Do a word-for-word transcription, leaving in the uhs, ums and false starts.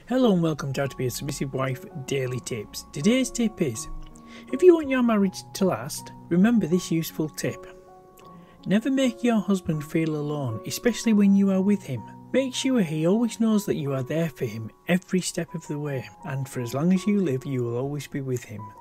Hello and welcome to How to Be a Submissive Wife Daily Tips. Today's tip is, if you want your marriage to last, remember this useful tip. Never make your husband feel alone, especially when you are with him. Make sure he always knows that you are there for him every step of the way, and for as long as you live you will always be with him.